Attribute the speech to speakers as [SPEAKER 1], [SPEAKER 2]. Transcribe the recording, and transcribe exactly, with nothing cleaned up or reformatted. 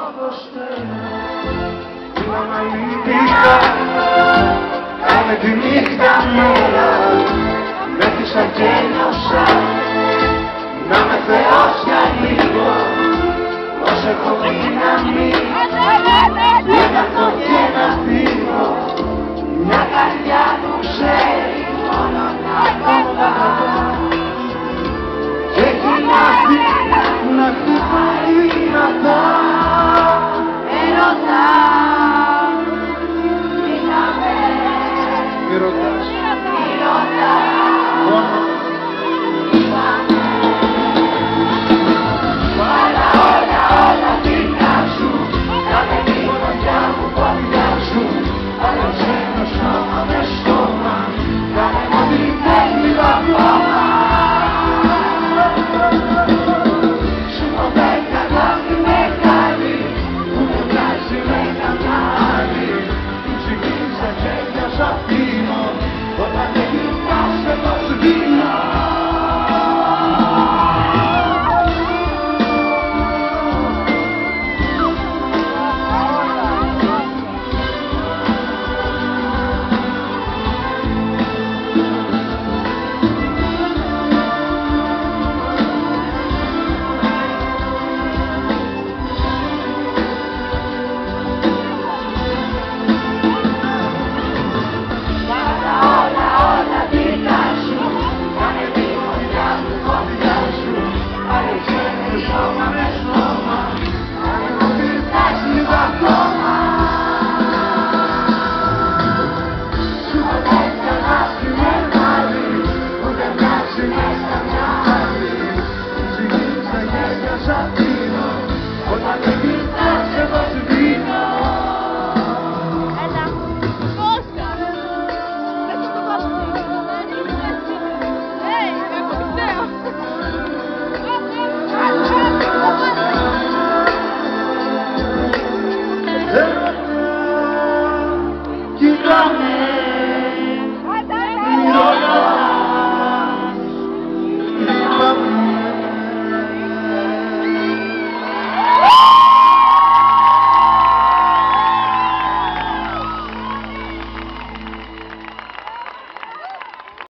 [SPEAKER 1] όπως θέλω. Είμαι αναλυτικά, κάνε τη νύχτα μέρα. Μέθησα και νιώσα, να με Θεός για λίγο. Ως έχω δύναμη, για να έρθω και να φύγω. Μια καρδιά που ξέρει μόνο να αγαπά. Και έχει να δει, να χτυπάει δυνατά. Ερωτά, τι να με. Τι ρωτάς, τι ρωτάς. Όλα, όλα, όλα δικά σου. Κάνε τη φωτιά μου πόδια σου. Άλλο ξένο σώμα με στόμα. Κάνε μου ό,τι θέλει ακόμα. Σου το πέκα αγάπη μεγάλη που με βγάζει με κανάλι. Την ψυχή στα χέρια σ' αφήνω όταν δεν κοιτάς εγώ σου γίνω. Σώμα με στόμα,